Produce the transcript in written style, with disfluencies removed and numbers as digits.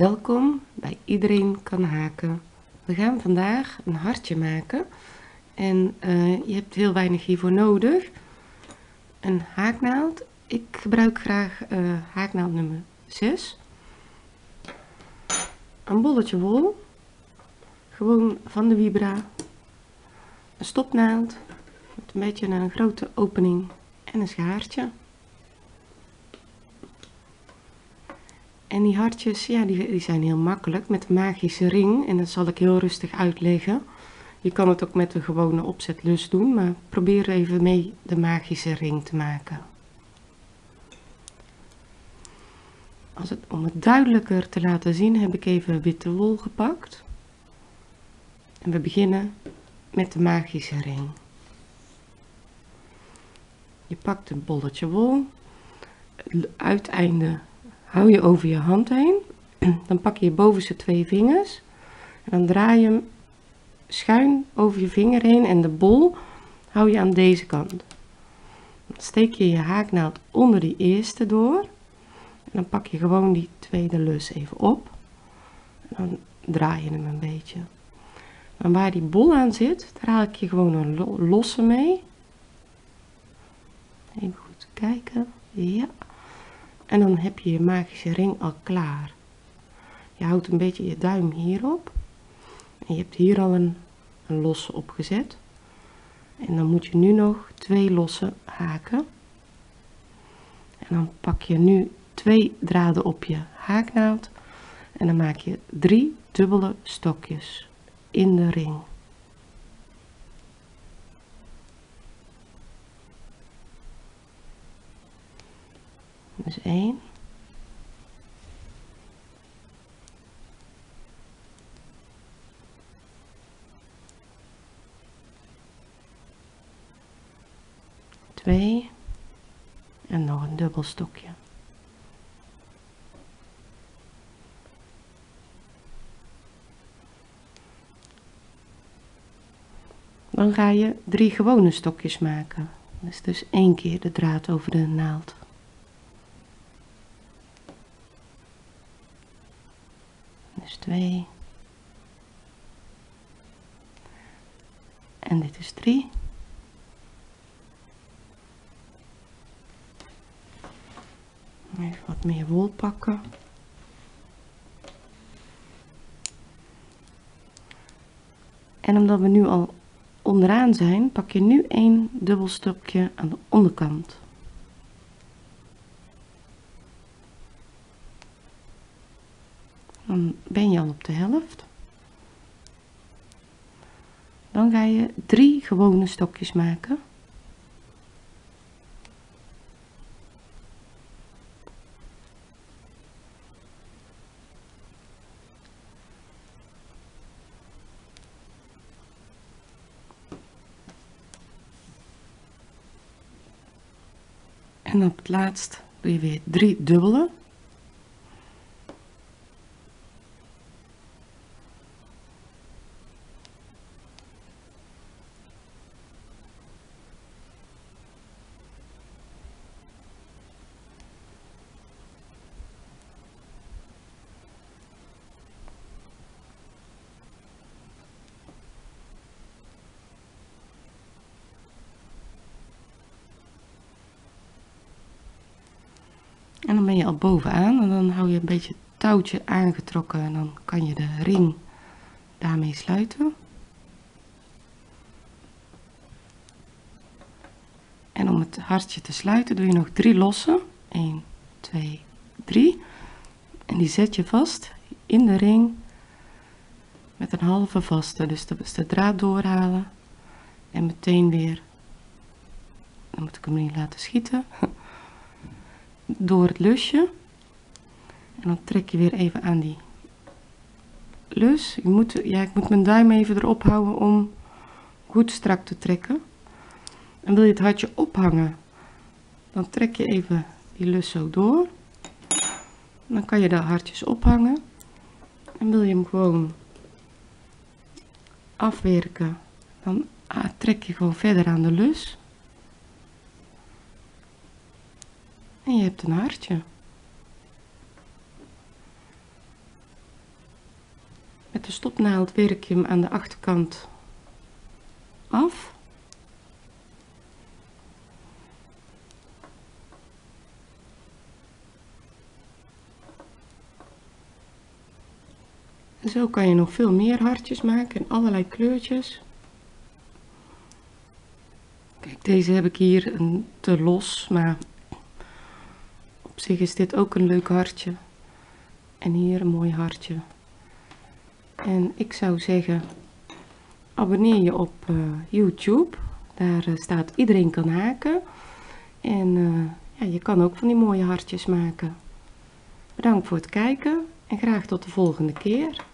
Welkom bij Iedereen kan haken. We gaan vandaag een hartje maken en je hebt heel weinig hiervoor nodig. Een haaknaald. Ik gebruik graag haaknaald nummer 6. Een bolletje wol, gewoon van de Vibra. Een stopnaald met een beetje een grote opening en een schaartje. En die hartjes, ja, die zijn heel makkelijk met de magische ring. En dat zal ik heel rustig uitleggen. Je kan het ook met de gewone opzetlus doen, maar probeer even mee de magische ring te maken. Om het duidelijker te laten zien heb ik even witte wol gepakt. En we beginnen met de magische ring. Je pakt een bolletje wol. Het uiteinde hou je over je hand heen. Dan pak je je bovenste 2 vingers. En dan draai je hem schuin over je vinger heen en de bol hou je aan deze kant. Dan steek je je haaknaald onder die eerste door. En dan pak je gewoon die tweede lus even op. En dan draai je hem een beetje. En waar die bol aan zit, daar haal ik je gewoon een losse mee. Even goed kijken. Ja. En dan heb je je magische ring al klaar. Je houdt een beetje je duim hierop. En je hebt hier al een losse opgezet. En dan moet je nu nog 2 losse haken. En dan pak je nu 2 draden op je haaknaald. En dan maak je 3 dubbele stokjes in de ring. Dus 1. 2 en nog een dubbel stokje. Dan ga je 3 gewone stokjes maken. Dus 1 keer de draad over de naald. Dus 2. En dit is 3. Even wat meer wol pakken. En omdat we nu al onderaan zijn, pak je nu 1 dubbel stokje aan de onderkant. Dan ben je al op de helft. Dan ga je 3 gewone stokjes maken. En op het laatst doe je weer 3 dubbele. En dan ben je al bovenaan en dan hou je een beetje het touwtje aangetrokken en dan kan je de ring daarmee sluiten. En om het hartje te sluiten doe je nog 3 losse. 1, 2, 3. En die zet je vast in de ring met een halve vaste. Dus de draad doorhalen en meteen weer, dan moet ik hem niet laten schieten, door het lusje. En dan trek je weer even aan die lus. Ik moet mijn duim even erop houden om goed strak te trekken. En wil je het hartje ophangen, dan trek je even die lus zo door. Dan kan je de hartjes ophangen. En wil je hem gewoon afwerken, dan trek je gewoon verder aan de lus. En je hebt een hartje. Met de stopnaald werk je hem aan de achterkant af. En zo kan je nog veel meer hartjes maken in allerlei kleurtjes. Kijk, deze heb ik hier een te los, maar op zich is dit ook een leuk hartje. En hier een mooi hartje. En ik zou zeggen, abonneer je op YouTube. Daar staat iedereen kan haken. En ja, je kan ook van die mooie hartjes maken. Bedankt voor het kijken en graag tot de volgende keer.